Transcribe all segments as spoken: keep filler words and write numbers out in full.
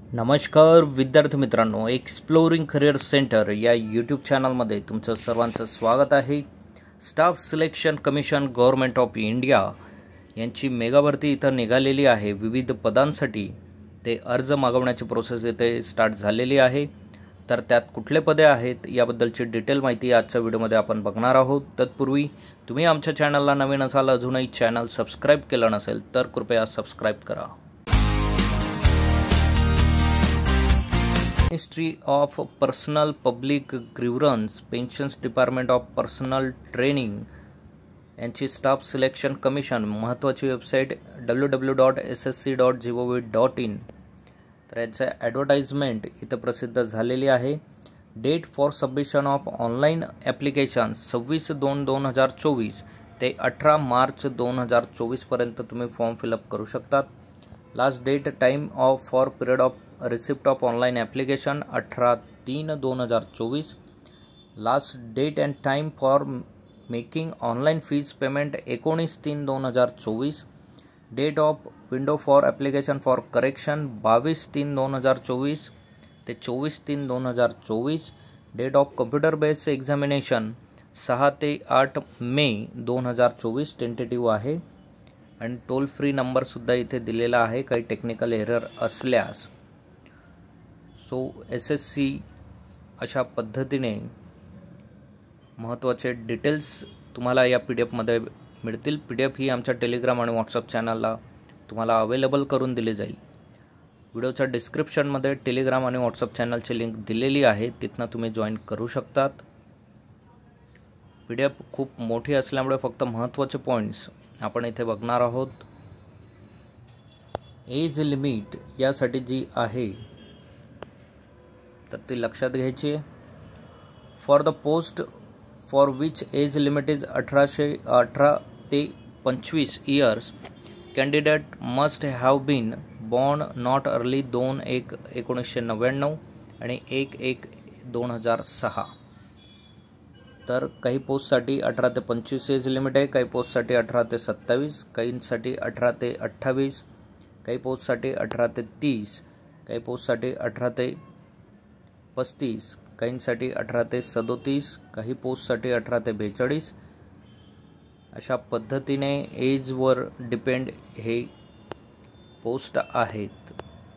नमस्कार विद्यार्थी मित्रांनो, एक्सप्लोरिंग करिअर सेंटर या यूट्यूब चॅनलमध्ये तुमचं सर्वांचं स्वागत आहे। Staff selection commission government of India यांची मेगा भरती इथं निघालेली आहे। विविध पदांसाठी ते अर्ज मागवण्याची प्रोसेस इथे स्टार्ट झालेली आहे। तर त्यात कुठले पदे आहेत याबद्दलची डिटेल माहिती आजच्या व्हिडिओमध्ये आपण बघणार आहोत। तत्पूर्वी तुम्ही आमच्या चॅनलला नवीन असाल, अजूनही चॅनल सबस्क्राईब केलं नसेल तर कृपया सबस्क्राईब करा। Ministry of personnel public grievances pensions department of personnel training यांची स्टाफ सिलेक्शन कमिशन महत्त्वाची website W W dot S S C dot G O V dot in तर याचं ॲडव्हर्टाइजमेंट इथं प्रसिद्ध झालेली आहे। Date for submission of online application सव्वीस दोन दोन हजार चोवीस ते अठरा मार्च दोन हजार चोवीसपर्यंत तुम्ही फॉर्म फिलअप करू शकतात। Last date time of for period of receipt of online application अठरा तीन दोन हजार चोवीस। Last date and time for making online fees payment एकोणीस तीन दोन हजार चोवीस। Date of window for application for correction बावीस तीन दोन हजार चोवीस ते चोवीस तीन दोन हजार चोवीस। Date of computer based examination सहा ते आठ मे दोन हजार चोवीस टेंटेटिव्ह आहे आणि टोल फ्री नंबरसुद्धा इथे दिलेला आहे काही टेक्निकल एरर असल्यास। सो एस एस सी अशा पद्धतीने महत्त्वाचे डिटेल्स तुम्हाला या पी डी एफमध्ये मिळतील। पी डी एफ ही आमच्या टेलिग्राम आणि व्हॉट्सअप चॅनलला तुम्हाला अवेलेबल करून दिली जाईल। व्हिडिओच्या डिस्क्रिप्शनमध्ये टेलिग्राम आणि व्हॉट्सअप चॅनलची लिंक दिलेली आहे, तिथनं तुम्ही जॉईन करू शकतात। पी डी एफ खूप मोठी असल्यामुळे फक्त महत्त्वाचे पॉईंट्स आपण इथे बघणार आहोत। एज लिमिट यासाठी जी आहे तर ती लक्षात घ्यायची आहे। For the post for which age limit is अठराशे अठरा ते पंचवीस years candidate must have been born not early दोन एक एकोणीसशे नव्याण्णव आणि एक एक दोन हजार सहा। तर काही पोस्टसाठी अठरा ते पंचवीस एज लिमिट आहे, काही पोस्टसाठी अठरा ते सत्तावीस, काहींसाठी अठरा ते अठ्ठावीस, काही पोस्टसाठी अठरा ते तीस, काही पोस्टसाठी अठरा ते पस्तीस, काहींसाठी अठरा ते सदोतीस, काही पोस्टसाठी अठरा ते बेचाळीस। अशा पद्धतीने एजवर डिपेंड हे पोस्ट आहेत।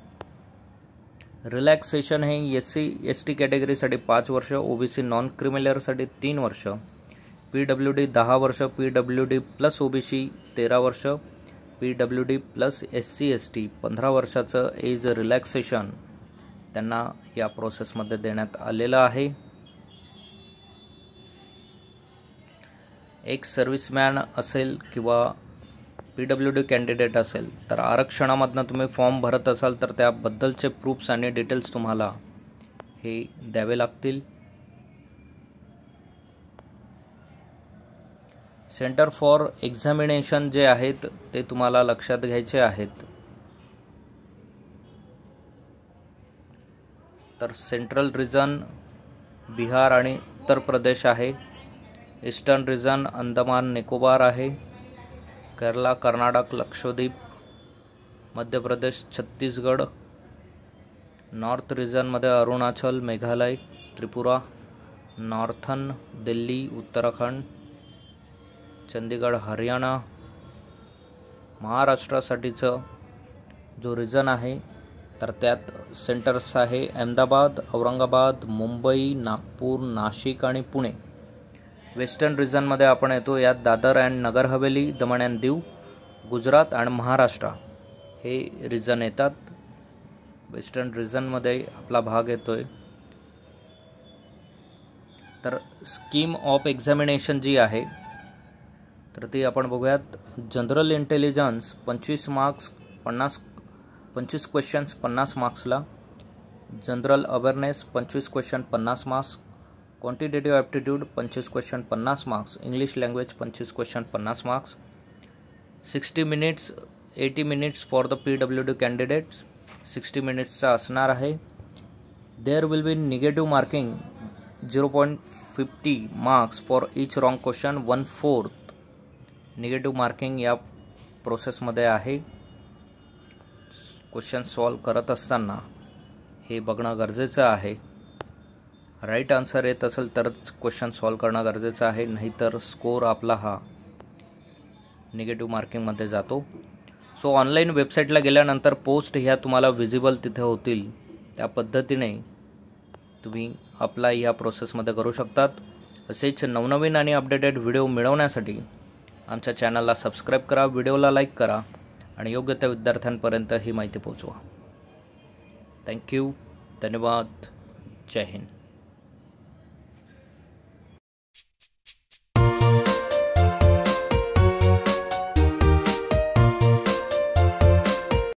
रिलॅक्सेशन हे एस सी एस टी कॅटेगरीसाठी पाच वर्ष, ओबीसी नॉन क्रिमिलियरसाठी तीन वर्ष, पी डब्ल्यू डी दहा वर्ष, P W D plus OBC तेरा वर्ष, P W D plus S C S T पंधरा वर्षाचं एज रिलॅक्सेशन त्यांना या प्रोसेसमध्ये देण्यात आलेलं आहे। एक सर्व्हिसमॅन असेल किंवा पी डब्ल्यू डी कॅन्डिडेट असेल तर आरक्षणामधनं तुम्ही फॉर्म भरत असाल तर त्याबद्दलचे प्रूफ्स आणि डिटेल्स तुम्हाला हे द्यावे लागतील। सेंटर फॉर एक्झामिनेशन जे आहेत ते तुम्हाला लक्षात घ्यायचे आहेत। तर सेंट्रल रिजन बिहार आणि उत्तर प्रदेश आहे, ईस्टर्न रिजन अंदमान निकोबार आहे, केरला कर्नाटक लक्षद्वीप, मध्य प्रदेश छत्तीसगड, नॉर्थ रिजनमध्ये अरुणाचल मेघालय त्रिपुरा, नॉर्थन दिल्ली उत्तराखंड, चंदीगड हरियाणा। महाराष्ट्रासाठीचं जो रिजन आहे तर त्यात सेंटर्स आहे अहमदाबाद, औरंगाबाद, मुंबई, नागपूर, नाशिक आणि पुणे। वेस्टर्न रिजनमध्ये आपण येतो, यात दादर अँड नगर हवेली, दमण अँड दीव, गुजरात आणि महाराष्ट्र हे रिजन येतात। वेस्टर्न रिजनमध्ये आपला भाग येतोय। तर स्कीम ऑफ एक्झामिनेशन जी आहे तर ती आपण बघूयात। जनरल इंटेलिजन्स पंचवीस मार्क्स पन्नास पंचवीस क्वेश्चन्स पन्नास मार्क्सला, जनरल अवेअरनेस पंचवीस क्वेश्चन पन्नास मार्क्स, क्वांटिटेटिव्ह ॲप्टिट्यूड पंचवीस क्वेश्चन पन्नास मार्क्स, इंग्लिश लँग्वेज पंचवीस क्वेश्चन पन्नास marks, sixty minutes eighty minutes for the P W D candidates sixty मिनिट्सचा असणार आहे। There will be negative marking zero point fifty marks for each wrong question, one fourth negative marking या प्रोसेसमध्ये आहे। Question solve करत असताना हे बघणं गरजेचं आहे. राईट आन्सर येत असेल तरच क्वेश्चन सॉल्व करणं गरजेचं आहे, नाहीतर स्कोर आपला हा निगेटिव्ह मार्किंगमध्ये जातो. सो ऑनलाईन वेबसाईटला गेल्यानंतर पोस्ट ह्या तुम्हाला विजिबल तिथे होतील. त्या पद्धतीने तुम्ही अप्लाय या प्रोसेसमध्ये करू शकतात. असेच नवनवीन आणि अपडेटेड व्हिडिओ मिळवण्यासाठी आमच्या चॅनलला सबस्क्राईब करा, व्हिडिओला लाईक करा आणि योग्य त्या विद्यार्थ्यांपर्यंत ही माहिती पोहोचवा. थँक्यू. धन्यवाद. जय हिंद.